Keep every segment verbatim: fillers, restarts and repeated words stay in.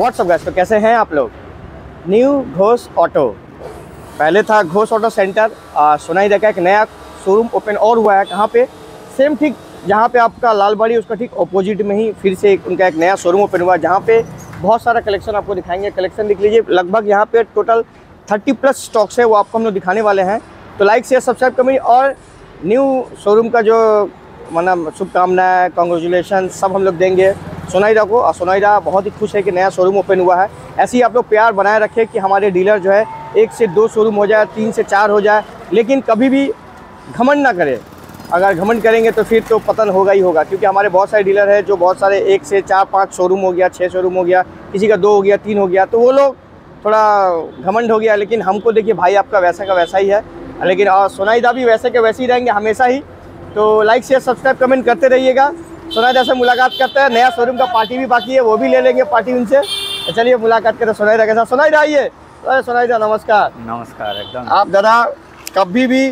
WhatsApp guys, तो कैसे हैं आप लोग। न्यू घोष ऑटो, पहले था घोष ऑटो सेंटर, सोनाईदा का एक नया शोरूम ओपन और हुआ है। कहाँ पे? सेम ठीक जहाँ पे आपका लालबाड़ी उसका ठीक ऑपोजिट में ही फिर से एक, उनका एक नया शोरूम ओपन हुआ है, जहाँ पे बहुत सारा कलेक्शन आपको दिखाएंगे। कलेक्शन देख लीजिए, लगभग यहाँ पे टोटल थर्टी प्लस स्टॉक्स है, वो आपको हम लोग दिखाने वाले हैं। तो लाइक शेयर सब्सक्राइब करिए और न्यू शोरूम का जो मतलब शुभकामनाएं, कॉन्ग्रेचुलेसन सब हम लोग देंगे सोनाईदा को। और सोनाईदा बहुत ही खुश है कि नया शोरूम ओपन हुआ है। ऐसे ही आप लोग प्यार बनाए रखें कि हमारे डीलर जो है एक से दो शोरूम हो जाए, तीन से चार हो जाए, लेकिन कभी भी घमंड ना करें। अगर घमंड करेंगे तो फिर तो पतन होगा ही होगा, क्योंकि हमारे बहुत सारे डीलर हैं जो बहुत सारे एक से चार पाँच शोरूम हो गया, छः शोरूम हो गया, किसी का दो हो गया, तीन हो गया, तो वो लोग थोड़ा घमंड हो गया। लेकिन हमको देखिए भाई आपका वैसा का वैसा ही है, लेकिन और सोनाईदा भी वैसे के वैसे ही रहेंगे हमेशा ही। तो लाइक शेयर सब्सक्राइब कमेंट करते रहिएगा। सोनाईदा से मुलाकात करते हैं, नया शोरूम का पार्टी भी बाकी है, वो भी ले लेंगे पार्टी उनसे। तो चलिए मुलाकात करते सोनाईदा के साथ। सोनाईदा आइए। अरे सोनाईदा नमस्कार। नमस्कार। एकदम आप दादा कभी भी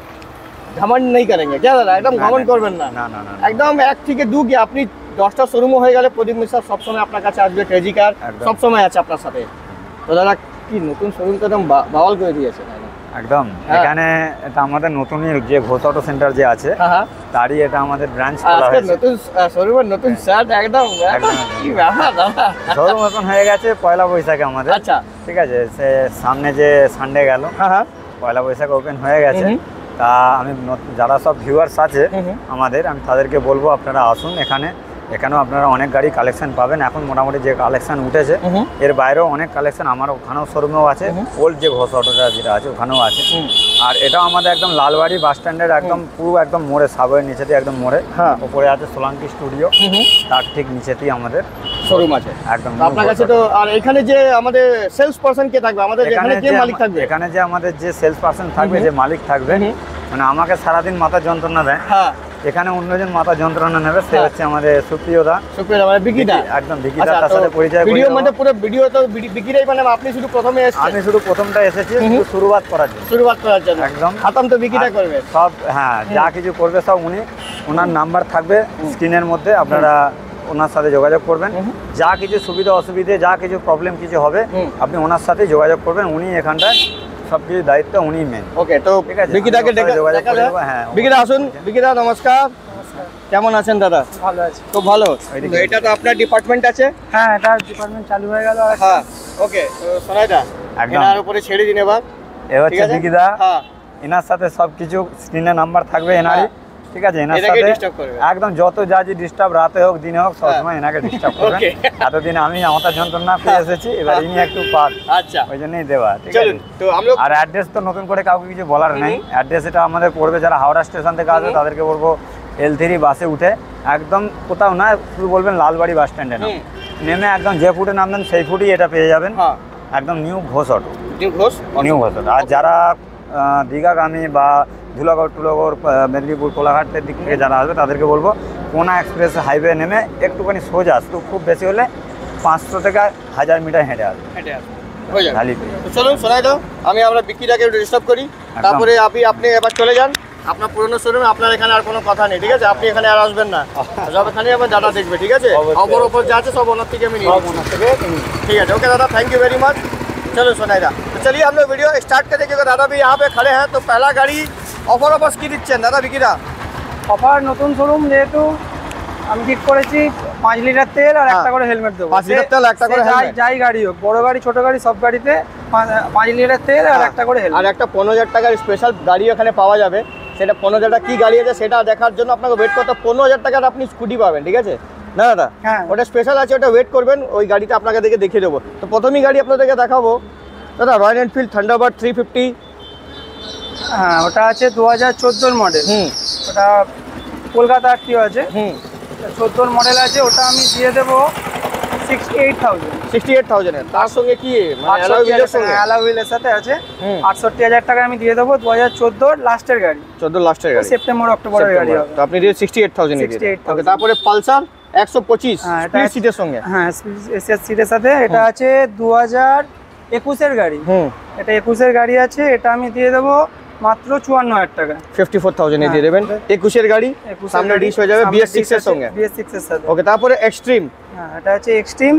घमंड नहीं करेंगे क्या दादा? एकदम घमंड করবেন না, না না না একদম এক থেকে দু কি আপনি দশটা শোরুম হয়ে গেলে প্রদীপ মিশ্র সব সময় আপনার কাছে আসবে, ক্রেজিকার সব সময় আছে আপনার সাথে। তো দাদা কি নতুন শোরুম তো একদম বাওয়াল করে দিয়েছে একদম। এখানে এটা আমাদের নতুনই যে ঘোষ অটো সেন্টার যে আছে তারই এটা আমাদের ব্রাঞ্চ খোলা হয়েছে। নতুন শোরুমের নতুন শার্ট একদম কি ব্যাপার দাদা। শোরুম এখন হয়ে গেছে পয়লা বৈশাখে আমাদের। আচ্ছা ঠিক আছে, সে সামনে যে সানডে গেল, হ্যাঁ হ্যাঁ পয়লা বৈশাখ ওপেন হয়ে গেছে। তা আমি যারা সব ভিউয়ার্স আছে আমাদের, আমি তাদেরকে বলবো আপনারা আসুন এখানে। এখানেও আপনারা অনেক গাড়ি কালেকশন পাবেন। এখন মোটামুটি যে কালেকশন উঠেছে এর বাইরেও অনেক কালেকশন আমার ওখানেও শোরুমেও আছে, ওল্ড যে ঘোষ অটোটা যেটা আছে ওখানেও আছে। আর এটাও আমাদের একদম লালবাড়ি বাস স্ট্যান্ডের একদম পুরো একদম মোড়ে, সাবওয়ের নিচে দিয়ে একদম মোড়ে, হ্যাঁ উপরে আছে সোলাঙ্কি স্টুডিও, তার ঠিক নিচেতেই আমাদের শোরুম আছে একদম আপনার কাছে। তো আর এখানে যে আমাদের সেলস পারসন কে থাকবে, আমাদের এখানে কে মালিক থাকবে? এখানে যে আমাদের যে সেলস পারসন থাকবে, যে মালিক থাকবে, মানে আমাকে সারাদিন মাথা যন্ত্রণা দেয়, হ্যাঁ এখানে অন্যজন মাথা যন্ত্রণা নেবে, সে হচ্ছে আমাদের সুপ্রিয় দা। সুপ্রিয় দা মানে বিকিদা, একদম বিকিদা, তার সাথে পরিচয় করিয়ে ভিডিও মানে পুরো ভিডিও তো বিকিদাই মানে আপনি শুধু প্রথমে এসেছেন? আমি শুধু প্রথমটা এসেছি শুধু শুরুয়াত করার জন্য, শুরুয়াত করার জন্য একদম। খতম তো বিকিদা করবে সব, হ্যাঁ যা কিছু করবে সব উনি। ওনার নাম্বার থাকবে স্ক্রিনের মধ্যে, আপনারা ওনার সাথে যোগাযোগ করবেন। যা কিছু সুবিধা অসুবিধে, যা কিছু প্রবলেম কিছু হবে আপনি ওনার সাথে যোগাযোগ করবেন। উনি এখানটায় সব কিছু দায়িত্ব উনি মেন। ওকে, তো বিকিদাকে যোগাযোগ করে দেবো। হ্যাঁ বিকিদা আসুন। বিকিদা নমস্কার, কেমন আছেন দাদা? ভালো আছি। খুব ভালো। এটা তো আপনার ডিপার্টমেন্ট আছে? হ্যাঁ, এটা ডিপার্টমেন্ট চালু হয়ে গেল। হ্যাঁ ওকে, তো সোনাইদা এনার উপরে ছেড়ে দিন এবার। এ হচ্ছে বিকিদা, হ্যাঁ এনার সাথে সব কিছু স্ক্রিনে নাম্বার থাকবে এনারই। ঠিক আছে, এনার সাথে একদম যত যা যে ডিস্টার্ব, রাতে হোক দিনে হোক, সবসময় এনাকে ডিস্টার্ব করবেন। এতদিন আমি আমাদের যন্ত্রণা পেয়ে এসেছি, এবার ইনি একটু পার, আচ্ছা ওই জন্যই দেওয়া। ঠিক আছে, তো আমরা আর অ্যাড্রেস তো নতুন করে কাউকে কিছু বলার নেই। অ্যাড্রেস এটা আমাদের পড়বে, যারা হাওড়া স্টেশন থেকে আসবে তাদেরকে বলবো এল থ্রি বাসে উঠে একদম কোথাও না, শুধু বলবেন লালবাড়ি বাস স্ট্যান্ডে না, নেমে একদম যে ফুটে নামবেন সেই ফুটেই এটা পেয়ে যাবেন, একদম new Ghosh auto. New Ghosh new Ghosh auto. আর যারা দীঘাগামী বা ধুলাগড় টুলাগড়, মেদিনীপুর, কোলাঘাটের দিক থেকে যারা আসবে তাদেরকে বলবো কোনা এক্সপ্রেস হাইওয়ে নেমে একটুখানি সোজা আসতো, খুব বেশি হলে পাঁচশো থেকে হাজার মিটার হেঁটে আসবে, হেঁটে আসবে। চলুন শোনাই দাও, আমি আমরা বিক্রিটাকে একটু ডিস্টার্ব করি, তারপরে আপনি আপনি এবার চলে যান আপনার পুরনো শোরুমে। আপনার এখানে আর কোনো কথা নেই, ঠিক আছে? আপনি এখানে আর আসবেন না, সব এখানে আমার দাদা দেখবে, ঠিক আছে? অপর ওপর যা আছে सब ओनर থেকে আমি নিয়ে ओनर থেকে, ठीक है? ओके दादा, थैंक यू वेरी मच। चलो सोनाईदा, तो चलिए हम लोग वीडियो स्टार्ट करें, क्योंकि दादा भी यहाँ पे खड़े हैं। तो पहला गाड़ी অফার অফার কি দিচ্ছেন দাদা বিকিদা? অফার নতুন শোরুম যেহেতু আমি ঠিক করেছি পাঁচ লিটার তেল আর একটা করে হেলমেট দেবো। পাঁচ লিটার তেল একটা করে হেলমেট, যাই গাড়ি হোক, বড় গাড়ি ছোট গাড়ি সব গাড়িতে পাঁচ লিটার তেল আর একটা করে হেলমেট। আর একটা পনেরো হাজার টাকার স্পেশাল গাড়ি এখানে পাওয়া যাবে। সেটা পনেরো হাজার টাকা কী গাড়ি আছে সেটা দেখার জন্য আপনাকে ওয়েট করতে, পনেরো হাজার টাকার আপনি স্কুটি পাবেন, ঠিক আছে না দাদা? হ্যাঁ, ওটা স্পেশাল আছে, ওটা ওয়েট করবেন, ওই গাড়িটা আপনাকে দেখে দেখিয়ে দেবো। তো প্রথমেই গাড়ি আপনাদেরকে দেখাবো দাদা Royal Enfield Thunderbird three fifty. হ্যাঁ, ওটা আছে দু হাজার চোদ্দোর মডেল। হুম, ওটা কলকাতা আরটিও আছে। হুম, চোদ্দোর মডেল আছে, ওটা আমি দিয়ে দেবো sixty eight thousand. Sixty eight থাউজেন্ডের তার সঙ্গে কি অ্যালয় হুইলের সাথে আছে আটষট্টি হাজার টাকা আমি দিয়ে দেবো। দু হাজার চোদ্দোর লাস্টের গাড়ি, চোদ্দো লাস্টের গাড়ি, সেপ্টেম্বর অক্টোবরের গাড়ি হবে। তো আপনি দিয়ে সিক্সটি এইট থাউজেন্ড। তারপরে পালসার একশো পঁচিশ স্পিড সিটের সঙ্গে, হ্যাঁ এসএস সিটের সাথে, এটা আছে দু হাজার একুশের গাড়ি। হুম, এটা একুশের গাড়ি আছে, এটা আমি দিয়ে দেবো মাত্র চুয়ান্ন হাজার টাকা, ফিফটি ফোর থাউজেন্ড দিয়ে দেবেন। একুশের গাড়ি, সামনে ডিশ হয়ে যাবে বিএস সিক্স এর সঙ্গে, বিএস সিক্স এর সাথে। ওকে, তারপরে এক্সট্রিম, হ্যাঁ এটা আছে এক্সট্রিম,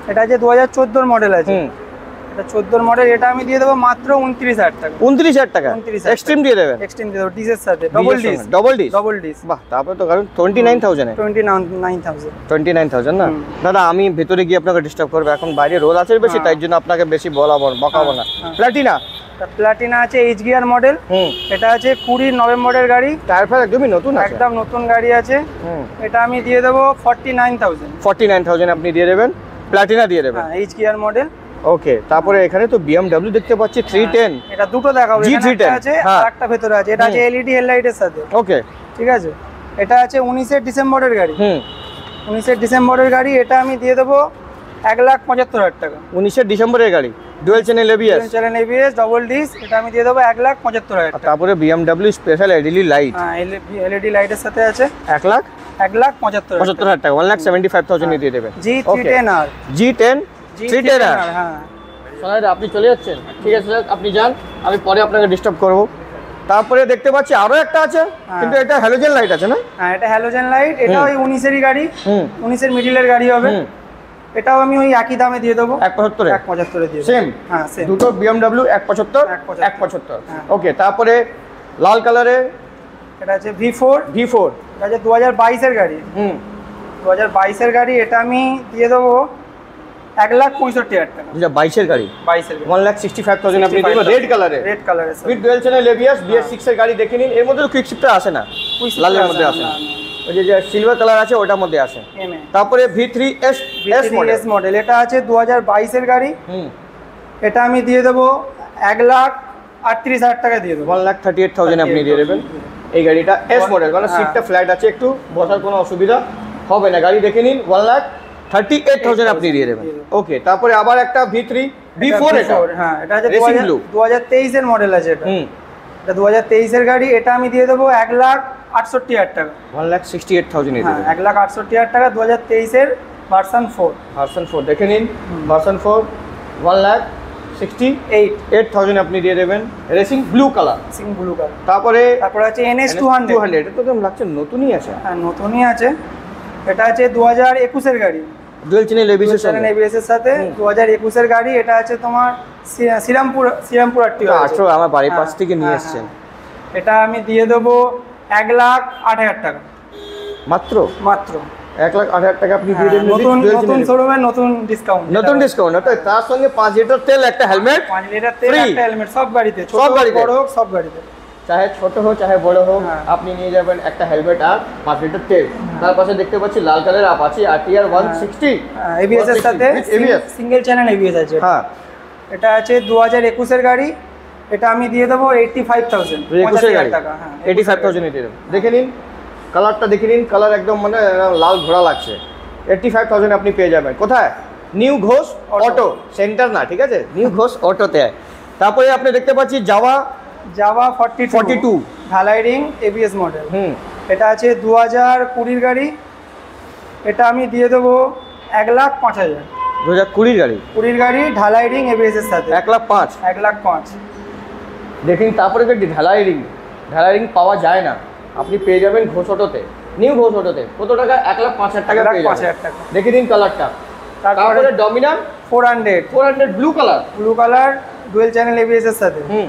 এটা আছে দু হাজার চোদ্দোর মডেল আছে, এটা চোদ্দোর মডেল, এটা আমি দিয়ে দেবো মাত্র উনত্রিশ হাজার টাকা। উনত্রিশ হাজার টাকা এক্সট্রিম দিয়ে দেবেন? এক্সট্রিম দিয়ে দেবো, ডিসের সাথে, double disc. Double disc? Double disc. বাহ, তারপরে তো কারণ twenty nine thousand twenty nine thousand twenty nine thousand না দাদা, আমি ভেতরে গিয়ে আপনাকে ডিস্টার্ব করবো, এখন বাইরে রোল আছে বেশি, তাই জন্য আপনাকে বেশি বলাবো বকাবো না। প্লাটিনা? প্লাটিনা আছে এইচ গিয়ার মডেল, এটা আছে কুড়ি নভেম্বরের গাড়ি, টায়ার ফায়ার একদমই নতুন আছে, একদম নতুন গাড়ি আছে। এটা আমি দিয়ে দেবো forty nine thousand forty nine thousand আপনি দিয়ে দেবেন, প্লাটিনা দিয়ে দেবেন, এইচ গিয়ার মডেল। ওকে, তারপরে এখানে তো বিএমডব্লিউ দেখতে পাচ্ছি থ্রি টেন, এটা দুটো দেখাবো, জি থ্রি টেন আছে আর একটা ভেতরে আছে, এটা আছে এলইডি হেডলাইটের সাথে। ওকে, ঠিক আছে, এটা আছে উনিশের ডিসেম্বরের গাড়ি, হুম উনিশের ডিসেম্বরের গাড়ি, এটা আমি দিয়ে দেবো এক লাখ পঁচাত্তর হাজার টাকা। উনিশের ডিসেম্বরের গাড়ি, dual channel ABS, channel ABS double disc, এটা আমি দিয়ে দেবো এক লাখ পঁচাত্তর হাজার টাকা। তারপরে বিএমডব্লিউ স্পেশাল এলইডি লাইট, হ্যাঁ এলইডি লাইটের সাথে আছে, এক লাখ এক লাখ পঁচাত্তর পঁচাত্তর হাজার টাকা, one lakh seventy five thousand দিয়ে দেবেন। G three ten R, G ten three ten R, হ্যাঁ। সোনাইদা আপনি চলে যাচ্ছেন? ঠিক আছে স্যার, আপনি যান, আমি পরে আপনাকে ডিস্টার্ব করবো। তারপরে দেখতে পাচ্ছি আরো একটা আছে, কিন্তু এটা হ্যালোজেন লাইট আছে না? হ্যাঁ এটা হ্যালোজেন লাইট, এটা ওই উনিশেরই গাড়ি, উনিশের মিডিলের গাড়ি হবে, এটাও আমি ওই একই দামে দিয়ে দেবো, এক পঁচাত্তরে এক পঁচাত্তরে দিয়ে সেম। হ্যাঁ সেম, দুটো বিএমডব্লিউ এক পঁচাত্তর এক পঁচাত্তর। ওকে, তারপরে লাল কালারে এটা আছে ভি ফোর, ভি ফোর, এটা আছে দু হাজার বাইশের গাড়ি, হুম দু হাজার বাইশের গাড়ি, এটা আমি দিয়ে দেবো এক লাখ পঁয়ষট্টি হাজার টাকা। দু হাজার বাইশের গাড়ি, বাইশের গাড়ি, one lakh sixty five thousand আপনি দেবেন, রেড কালারে, রেড কালারের সাথে, with dual channel ABS, BS six এর গাড়ি দেখে নিন। এর মধ্যে তো কুইক শিফটার আসে না, লালের মধ্যে আসে না, ওই যে সিলভার কালার আছে ওটার মধ্যে আসে। তারপরে V three S S model, এটা আছে দু হাজার বাইশের গাড়ি, হুম এটা আমি দিয়ে দেবো এক লাখ আটত্রিশ হাজার টাকা দিয়ে দেবো, one lakh thirty eight thousand আপনি দিয়ে দেবেন। এই গাড়িটা এস মডেল, মানে সিটটা ফ্ল্যাট আছে, একটু বসার কোনো অসুবিধা হবে না, গাড়ি দেখে নিন, one lakh thirty eight thousand আপনি দিয়ে দেবেন। ওকে, তারপরে আবার একটা ভি থ্রি ভি ফোর, এটা হ্যাঁ এটা আছে দু হাজার তেইশের মডেল আছে, এটা এটা দু হাজার তেইশের গাড়ি, এটা আমি দিয়ে দেবো এক লাখ আটষট্টি হাজার টাকা, one lakh sixty eight thousand হ্যাঁ এক লাখ আটষট্টি হাজার টাকা, দু হাজার তেইশের ভার্সন ফোর, ভার্সন ফোর দেখে নিন, version four one lakh sixty eight eight thousand আপনি দিয়ে দেবেন, racing blue colour, racing blue colour. তারপরে তারপরে আছে NS two hundred, two hundred, এটা তো একদম লাগছে নতুনই আছে, হ্যাঁ নতুনই আছে, এটা আছে দু হাজার একুশের গাড়ি, ডুয়েল চ্যানেল এবিএস এর চ্যানেল এবিএস এর সাথে, দু হাজার একুশের গাড়ি, এটা আছে তোমার শ্রীরামপুর শ্রীরামপুর আটটিও আঠেরো, আমার বাড়ির পাশ থেকে নিয়ে এসেছেন, এটা আমি দিয়ে দেবো এক লাখ আট হাজার টাকা মাত্র, মাত্র এক লাখ আট হাজার টাকা আপনি দিয়ে দেবেন, নতুন নতুন শোরুমে নতুন ডিসকাউন্ট, নতুন ডিসকাউন্ট, তার সঙ্গে পাঁচ লিটার তেল, একটা হেলমেট, পাঁচ লিটার তেল, একটা হেলমেট, সব গাড়িতে, সব গাড়িতে, বড় হোক সব গাড়িতে, চাহে ছোট হোক চাহে বড় হোক, আপনি নিয়ে যাবেন একটা হেলমেট আর পাঁচ লিটার তেল। তার পাশে দেখতে পাচ্ছি লাল colour Apache RTR one sixty ABS এর সাথে, সিঙ্গেল চ্যানেল এবিএস আছে, হ্যাঁ এটা আছে দু হাজার একুশের গাড়ি, এটা আমি দিয়ে দেবো এইটটি ফাইভ থাউজেন্ড, একুশের গাড়ি এইটি ফাইভ থাউজেন্ড দিয়ে দেবো। দেখে নিন কালারটা, দেখে নিন কালার একদম মানে লাল ঘোড়া লাগছে, এইটটি ফাইভ থাউজেন্ড আপনি পেয়ে যাবেন। কোথায়? নিউ ঘোষ অটো সেন্টার না, ঠিক আছে, নিউ ঘোষ অটোতে। তারপরে আপনি দেখতে পাচ্ছি Jawa, Jawa forty forty two ঢালাই রিং এবিএস মডেল, হুম এটা আছে দু হাজার কুড়ির গাড়ি, এটা আমি দিয়ে দেবো এক লাখ পাঁচ হাজার, দু হাজার কুড়ির গাড়ি, কুড়ির গাড়ি ঢালাই রিং এবিএস এর সাথে, এক লাখ পাঁচ, এক লাখ পাঁচ। দেখুন তারপরে গাড়ি ঢালাই রিং, ঢালাই রিং পাওয়া যায় না, আপনি পেয়ে যাবেন ঘোষ অটোতে, নিউ ঘোষ অটোতে। কত টাকা? এক লাখ পাঁচ হাজার টাকা পেয়ে যাবেন। দেখে দিন কালারটা। তারপরে Dominar four hundred, four hundred blue colour, blue colour dual channel ABS এর সাথে, হুম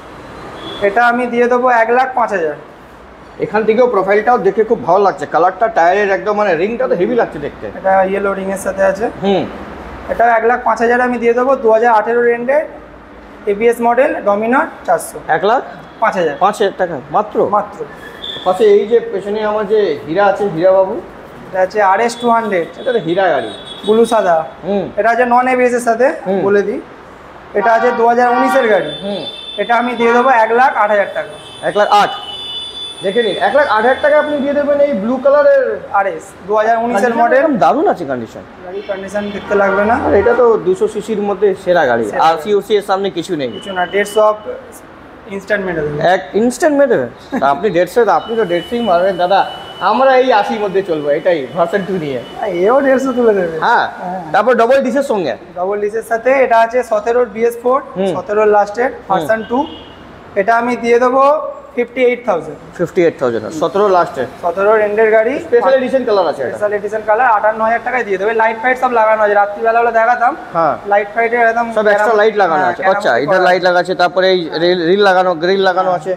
এটা আমি দিয়ে দেবো এক লাখ পাঁচ হাজার। এখান থেকেও প্রোফাইলটাও দেখে খুব ভালো লাগছে, কালারটা টায়ারের একদম মানে রিংটা তো হেভি লাগছে দেখতে, এটা ইয়েলো রিং এর সাথে আছে, হুম এটা এক লাখ পাঁচ হাজার আমি দিয়ে দেবো, দু হাজার আঠেরো রেন্ডের এবিএস মডেল ডমিনার চারশো, এক লাখ পাঁচ হাজার, পাঁচ হাজার টাকা মাত্র, মাত্র। পাশে এই যে পেছনে আমার যে হীরা আছে, হীরা বাবু, এটা আছে আর এস টু হান্ড্রেড, এটা তো হীরা গাড়ি, ব্লু সাদা, হুম এটা আছে নন এবিএস এর সাথে, বলে দিই এটা আছে দু হাজার উনিশের গাড়ি, হুম এটা আমি দিয়ে দেবো এক লাখ আট হাজার টাকা, এক লাখ আট। দেখে নিন এক লাখ আট হাজার টাকা আপনি দিয়ে দেবেন এই ব্লু কালারের আর এস দু হাজার উনিশের মডেল, দারুণ আছে কন্ডিশন, গাড়ি কন্ডিশন দেখতে লাগবে না, আর এটা তো দুশো সিসির মধ্যে সেরা গাড়ি, আর সিওসি এর সামনে কিছু নেই, কিছু না, দেড়শো অফ ইনস্ট্যান্ট মেরে দেবে, এক ইনস্ট্যান্ট মেরে দেবে। আপনি দেড়শো, আপনি তো দেড়শোই মারবেন দাদা, আমরা এই আশির মধ্যে চলবো, এটাই ভার্সন টু নিয়ে, এও দেড়শো তুলে দেবে। হ্যাঁ, তারপর ডবল ডিসের সঙ্গে, ডবল ডিসের সাথে এটা আছে সতেরোর বিএস ফোর, সতেরোর লাস্টের ভার্সন টু, এটা আমি দিয়ে দেবো fifty eight thousand fifty eight thousand সতেরো লাস্টে সতেরো রেন্ডের গাড়ি, স্পেশাল এডিশন কালার আছে এটা, স্পেশাল এডিশন কালার, আটান্ন হাজার টাকায় দিয়ে দেবে। লাইট ফাইট সব লাগানো আছে, রাত্রিবেলা হলে দেখাতাম। হ্যাঁ লাইট ফাইটের একদম সব এক্সট্রা লাইট লাগানো আছে। আচ্ছা এটা লাইট লাগা আছে, তারপরে এই রিল লাগানো, গ্রিল লাগানো আছে।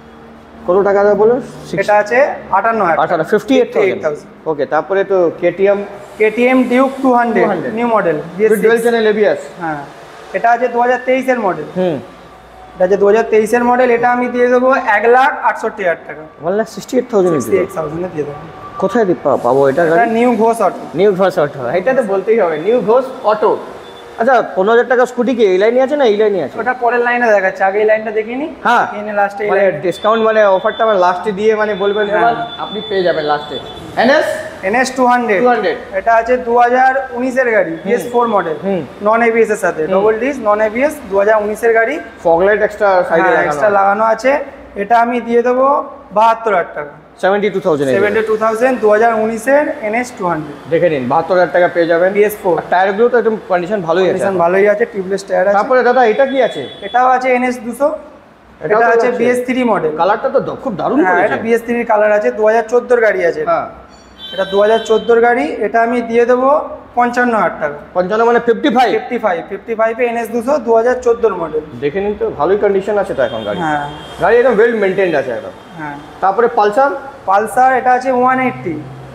কত টাকা দাও বলো? এটা আছে আটান্ন হাজার, আটান্ন ফিফটি এইট থাউজেন্ড। ওকে, তারপরে তো KTM KTM Duke two hundred new model, dual channel ABS. হ্যাঁ এটা আছে দু হাজার তেইশের মডেল। হুম এটা আছে দু হাজার তেইশের মডেল। এটা আমি দিয়ে দেবো এক লাখ আটষট্টি হাজার টাকা, one lakh sixty eight thousand. Sixty eight থাউজেন্ডে দিয়ে দেবো। কোথায় পাবো এটা? এটা new Ghosh auto. New Ghosh auto, এটা তো বলতেই হবে, নিউ ঘোষ অটো। আচ্ছা পনেরো হাজার টাকা স্কুটি কি এই লাইনে আছে না এই লাইনে আছে? ওটা পরের লাইনে দেখাচ্ছে, আগে এই লাইনটা দেখিনি। হ্যাঁ এনে লাস্টে মানে ডিসকাউন্ট মানে অফারটা আমার লাস্টে দিয়ে মানে বলবেন এবার আপনি পেয়ে যাবেন লাস্টে। এনএস এনএস টু হান্ড্রেড, এটা আছে দু হাজার উনিশের গাড়ি, BS four model, non ABS এর সাথে, ডবল ডিস নন এবিএস, দু হাজার উনিশের গাড়ি, ফগ লাইট এক্সট্রা সাইডে এক্সট্রা লাগানো আছে। এটা আমি দিয়ে দেবো বাহাত্তর হাজার টাকা, seventy two thousand seventy two thousand দু হাজার উনিশের এনএস টু হান্ড্রেড। দেখে নিন বাহাত্তর হাজার টাকা পেয়ে যাবেন। বিএস ফোর টায়ারগুলো তো একদম কন্ডিশন ভালোই আছে, কন্ডিশন ভালোই আছে, টিউবলেস টায়ার আছে। তারপরে দাদা এটা কি আছে? এটাও আছে এনএস দুশো, এটা আছে বিএস থ্রি মডেল। কালারটা তো খুব দারুণ হ্যাঁ, এটা বিএস থ্রির কালার আছে, দু হাজার চোদ্দোর গাড়ি আছে। হ্যাঁ এটা দু হাজার চোদ্দোর গাড়ি। এটা আমি দিয়ে দেবো পঞ্চান্ন হাজার টাকা, পঞ্চান্ন মানে fifty five fifty five fifty ফাইভে এনএস দুশো, দু হাজার চোদ্দোর মডেল। দেখে নিন তো ভালোই কন্ডিশন আছে তো এখন গাড়ি। হ্যাঁ গাড়ি একদম ওয়েল মেনটেন্ড আছে একদম। হ্যাঁ তারপরে পালসার, পালসার এটা আছে one eighty,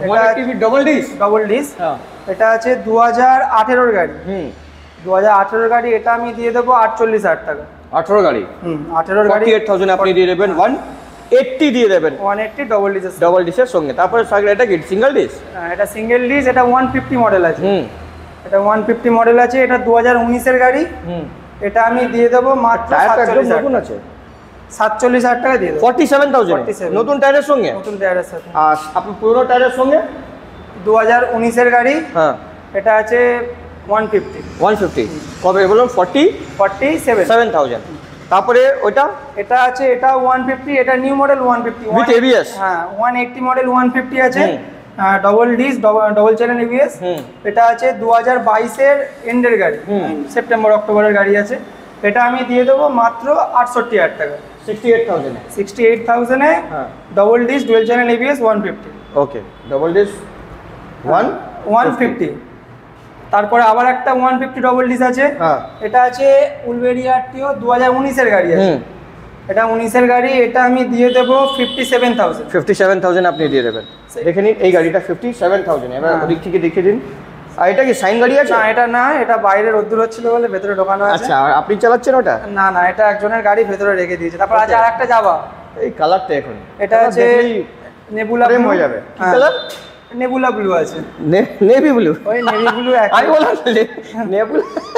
double disc double disc. হ্যাঁ এটা আছে দু হাজার আঠেরোর গাড়ি, হুম দু হাজার আঠেরোর গাড়ি। এটা আমি দিয়ে দেবো আটচল্লিশ হাজার টাকা, আঠারো গাড়ি। হুম আঠেরোর গাড়ি, ফর্টি এইট থাউজেন্ড আপনি দিয়ে দেবেন, ওয়ান এইট্টি দিয়ে দেবেন, ওয়ান এইট্টি ডবল ডিসের ডবল ডিসের সঙ্গে। তারপরে সাইকেল এটা কি সিঙ্গেল ডিস? এটা সিঙ্গেল ডিস, এটা ওয়ান ফিফটি মডেল আছে। হুম এটা ওয়ান ফিফটি মডেল আছে, এটা দু হাজার উনিশের গাড়ি। হুম এটা আমি দিয়ে দেবো মাত্র টায়ারটা একদম সাতচল্লিশ নতুন হাজার, আছে, সাতচল্লিশ হাজার টাকা দিয়ে দেবো, ফর্টি সেভেন থাউজেন্ড forty-seven নতুন টায়ারের সঙ্গে। নতুন টায়ারের সাথে। আর আপনার পুরোনো টায়ারের সঙ্গে দু হাজার উনিশের গাড়ি। হ্যাঁ এটা আছে ওয়ান ফিফটি, ওয়ান ফিফটি কবে বলুন? Forty forty seven seven thousand. তারপরে ওইটা এটা আছে, এটা ওয়ান ফিফটি, এটা new model one fifty with ABS. হ্যাঁ one eighty model one fifty আছে, hmm. Double disc double channel ABS. Hmm. এটা আছে দু হাজার বাইশের এন্ডের গাড়ি, হুম। সেপ্টেম্বর অক্টোবরের গাড়ি আছে। এটা আমি দিয়ে দেবো মাত্র আটষট্টি হাজার টাকা, sixty eight thousand sixty eight থাউজেন্ডে, হ্যাঁ double disc dual channel ABS one fifty. Okay, double disc one one fifty. তারপরে আবার একটা ওয়ান ফিফটি ডবল ডিস আছে, হ্যাঁ এটা আছে উলবেরিয়া টিও, দু হাজার উনিশের গাড়ি আছে। হুম এটা উনিশের গাড়ি। এটা আমি দিয়ে দেবো fifty seven thousand, fifty seven thousand আপনি দিয়ে দেবেন। দেখে নিন এই গাড়িটা ফিফটি সেভেন থাউজেন্ড। এবার হ্যাঁ। ওদিক থেকে দেখিয়ে দিন। আর এটা কি সাইন গাড়ি আছে? না এটা না, এটা বাইরে রোদ্দুর হচ্ছিল বলে ভেতরে ঢোকানো আছে। আচ্ছা, আর আপনি চালাচ্ছেন ওটা? না না, এটা একজনের গাড়ি ভেতরে রেখে দিয়েছে। তারপর আছে Okay. আর একটা যাবা, এই কালারটা এখন এটা আছে নেবুলা প্রেম ব্লু হয়ে যাবে। কি হ্যাঁ, কালার? নেবুলা ব্লু আছে, নেভি ব্লু। ওই নেভি ব্লু আমি বললাম নেভি।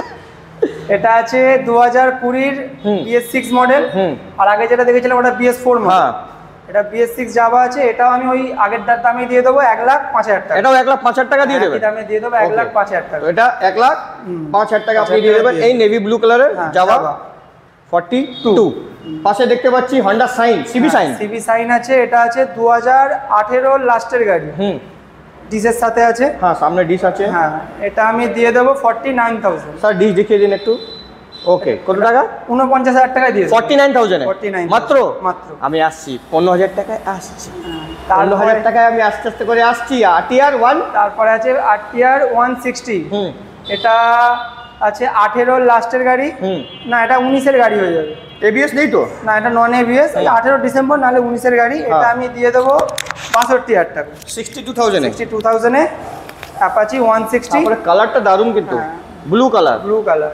এটা আছে দু হাজার কুড়ির hmm. BS six model. Hmm. আর আগে যেটা দেখেছিলাম ওটা বিএস ফোর মডেল। হ্যাঁ এটা বিএস সিক্স যাবা আছে, এটাও আমি ওই আগের দামে দিয়ে দেবো এক লাখ পাঁচ হাজার টাকা, এটাও এক লাখ পাঁচ হাজার টাকা দিয়ে দেবেন। একই দামে দিয়ে দেবো এক লাখ পাঁচ হাজার টাকা। তো এটা এক লাখ হুম। পাঁচ হাজার টাকা পাঁচ আপনি হাজার দিয়ে টাকা দেবেন। দিয়ে এই নেভি ব্লু কালারের হ্যাঁ, জাভা জাভা। Forty two. পাশে দেখতে পাচ্ছি Honda Shine, CB Shine. CB Shine আছে, এটা আছে দু হাজার আঠেরোর লাস্টের গাড়ি, হুম ডিসের সাথে আছে। হ্যাঁ সামনে ডিশ আছে। হ্যাঁ এটা আমি দিয়ে দেবো forty nine thousand, sir dish দেখিয়ে দিন একটু। ওকে, কত টাকা? উনপঞ্চাশ হাজার টাকা দিয়ে forty nine thousand forty nine মাত্র। মাত্র আমি আসছি পনেরো হাজার টাকায় আসছি, তারপরে পনেরো হাজার টাকায় আমি আস্তে আস্তে করে আসছি। RTR one. তারপরে আছে আরটিআর ওয়ান সিক্সটি, হুম এটা আছে আঠেরোর লাস্টের গাড়ি। হুম না এটা উনিশের গাড়ি হয়ে যাবে, এবিএস নেই তো? না এটা নন এবিএস। আঠেরো ডিসেম্বর নাহলে উনিশের গাড়ি। এটা হ্যাঁ। আমি দিয়ে দেবো বাষট্টি হাজার টাকা, sixty two thousand. Sixty two থাউজেন্ডে অ্যাপাচি ওয়ান সিক্সটি, তারপরে কালারটা দারুণ কিন্তু, হ্যাঁ। Blue colour. ব্লু কালার,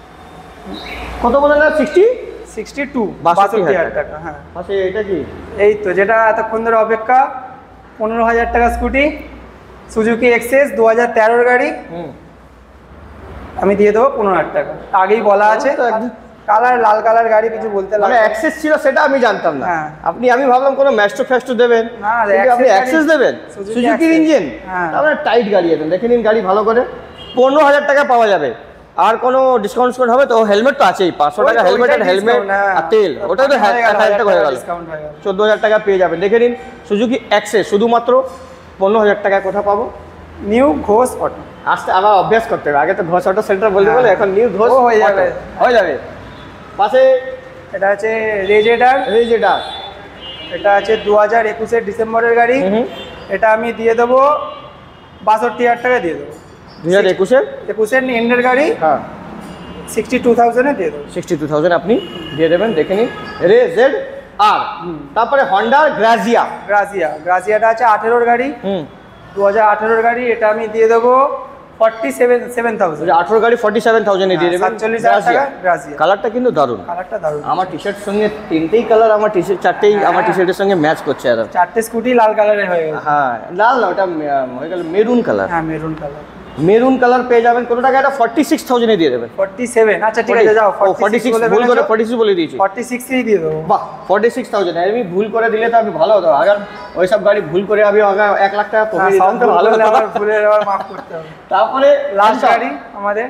কত বলেন না? সিক্সটি সিক্সটি টু বাষট্টি বাষট্টি হাজার হাজার টাকা। হ্যাঁ পাশে এটা কি? এই তো যেটা এতক্ষণ ধরে অপেক্ষা, পনেরো হাজার টাকা স্কুটি, সুজুকি এক্সেস দু হাজার তেরোর গাড়ি। হুম আমি দিয়ে দেবো পনেরো হাজার টাকা, আগেই বলা আছে। তো একদম কালার লাল কালার গাড়ি, কিছু বলতে মানে লাগে অ্যাক্সেস ছিল সেটা আমি জানতাম না। হ্যাঁ। আপনি আমি ভাবলাম কোনো ম্যাস্টো ফ্যাস্টো দেবেন, না, কিন্তু আপনি Access অ্যাক্সেস গাড়ি- দেবেন। Suzuki সুজুকির Access। ইঞ্জিন, হ্যাঁ। তারপরে টাইট গাড়ি একদম। দেখে নিন গাড়ি ভালো করে, পনেরো হাজার টাকা পাওয়া যাবে। আর কোনো ডিসকাউন্ট ডিসকাউন্ট হবে তো? হেলমেট তো আছেই, পাঁচশো টাকা হেলমেট আর হেলমেট আর তেল, ওটা তো এক হাজার টাকা হয়ে গেল, ডিসকাউন্ট হয়ে গেল। চোদ্দো হাজার টাকা পেয়ে যাবেন। দেখে নিন সুজুকি অ্যাক্সেস শুধুমাত্র পনেরো হাজার টাকায় কোথা পাবো? New Ghosh auto. আসতে আবার অভ্যাস করতে হবে, আগে তো ঘোষ অটো সেন্টার বলতে হ্যাঁ। বলে, এখন নিউ ঘোষ ও হয়ে যাবে। অটো হয়ে যাবে। পাশে এটা আছে রেজেডার, এই যেটা এটা আছে দু হাজার একুশের ডিসেম্বরের গাড়ি। এটা আমি দিয়ে দেবো বাষট্টি হাজার টাকা দিয়ে দেবো। দু হাজার একুশের একুশের এন্ডের গাড়ি, হ্যাঁ সিক্সটি টু থাউজেন্ডে দিয়ে দেবো। সিক্সটি টু থাউজেন্ড আপনি দিয়ে দেবেন, দেখে নিন। রে জেড আর তারপরে হন্ডা গ্রাজিয়া। গ্রাজিয়া গ্রাজিয়াটা আছে আঠেরোর গাড়ি, হুম দু হাজার আঠেরোর গাড়ি। এটা আমি দিয়ে দেবো ফর্টি সেভেন সেভেন থাউজেন্ড। আঠেরো গাড়ি ফর্টি সেভেন থাউজেন্ডে দিয়ে দেবেন। সাতচল্লিশ হাজার টাকা গ্রাজিয়া। কালারটা কিন্তু দারুণ, কালারটা দারুণ। আমার টি শার্ট সঙ্গে তিনটেই কালার, আমার টি শার্ট চারটেই আমার টি শার্টের সঙ্গে ম্যাচ করছে। আর চারটে স্কুটি লাল কালারের হয়ে গেছে। হ্যাঁ লাল না, ওটা হয়ে গেল মেরুন কালার। হ্যাঁ মেরুন কালার। মেরুন কালার পেয়ে যাবেন কত টাকা? এটা ফর্টি সিক্স থাউজেন্ডে দিয়ে দেবেন। ফর্টি সেভেন, আচ্ছা ঠিক আছে যাও। ফর্টি সিক্স ভুল করে ফর্টি সিক্স বলে দিয়েছি। ফর্টি সিক্সই দিয়ে দেবো। বাহ, ফর্টি সিক্স থাউজেন্ড আমি ভুল করে দিলে তো আমি ভালো হতো। আগে ওইসব গাড়ি ভুল করে আমি আগে এক লাখ টাকা কমিয়ে দিতাম তো ভালো হতো। আবার ভুলের আবার মাফ করতে হবে। তারপরে লাস্ট গাড়ি আমাদের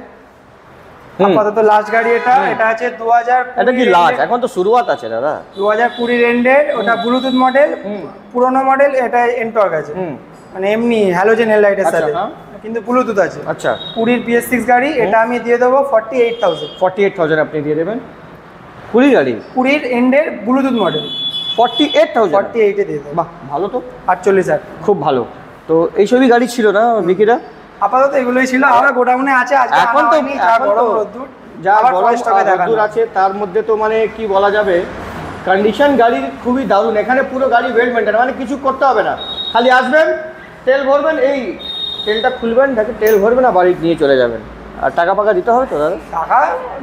আপাতত লাস্ট গাড়ি এটা। এটা আছে দু হাজার, এটা কি লাস্ট? এখন তো শুরুয়াত আছে দাদা। দু হাজার কুড়ির এন্ডের, ওটা ব্লুটুথ মডেল, পুরোনো মডেল। এটা এনটর্ক আছে, মানে এমনি হ্যালোজেন হেডলাইটের সাথে, কিন্তু ব্লুটুথ আছে। আচ্ছা, কুড়ির বিএস সিক্স গাড়ি। এটা আমি দিয়ে দেবো forty eight thousand. Forty eight thousand আপনি দিয়ে দেবেন। কুড়ি গাড়ি কুড়ির এন্ডের Bluetooth model, forty eight thousand forty এইটে দিয়ে দেবো। বাহ, ভালো তো। আটচল্লিশ হাজার, খুব ভালো। তো এইসবই গাড়ি ছিল না বিকিরা? আপাতত এগুলোই ছিল। আমরা গোডাউনে আছে। এখন তো গরম রোদ্দুর, যা গরম রোদ্দুর আছে তার মধ্যে তো মানে কি বলা যাবে, কন্ডিশন গাড়ির খুবই দারুণ। এখানে পুরো গাড়ি ওয়েল মেনটেন, মানে কিছু করতে হবে না, খালি আসবেন, তেল ভরবেন, এই তেলটা খুলবেন, দেখে তেল ভরবেন আর বাড়ি নিয়ে চলে যাবেন। আর টাকা ফাকা দিতে হবে তো দাদা? টাকা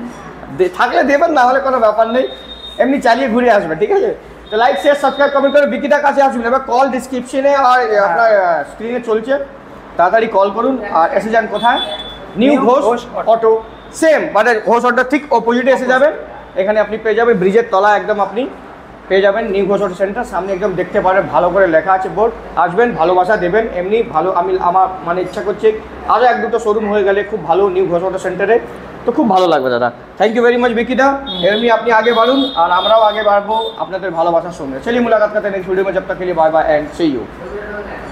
থাকলে দেবেন, না হলে কোনো ব্যাপার নেই, এমনি চালিয়ে ঘুরে আসবেন। ঠিক আছে, তো লাইক শেয়ার সাবস্ক্রাইব কমেন্ট করে বিকিটার কাছে আসবেন। এবার কল ডিসক্রিপশনে আর আপনার স্ক্রিনে চলছে, তাড়াতাড়ি কল করুন। আর এসে যান কোথায়? নিউ ঘোষ অটো, সেম মানে ঘোষ অটোর ঠিক অপোজিটে এসে যাবেন। এখানে আপনি পেয়ে যাবেন ব্রিজের তলা, একদম আপনি পেয়ে যাবেন নিউ ঘোষ অটো সেন্টার। সামনে একদম দেখতে পারেন, ভালো করে লেখা আছে বোর্ড। আসবেন, ভালোবাসা দেবেন। এমনি ভালো, আমি আমার মানে ইচ্ছা করছে আরও এক দুটো শোরুম হয়ে গেলে খুব ভালো নিউ ঘোষ অটো সেন্টারে, তো খুব ভালো লাগবে দাদা। থ্যাংক ইউ ভেরি মাচ বিকিদা। এমনি আপনি আগে বাড়ুন আর আমরাও আগে বাড়বো আপনাদের ভালোবাসার সঙ্গে। চলিए मुलाकात करते हैं नेक्स्ट वीडियो में, जब तक के लिए bye bye and see you.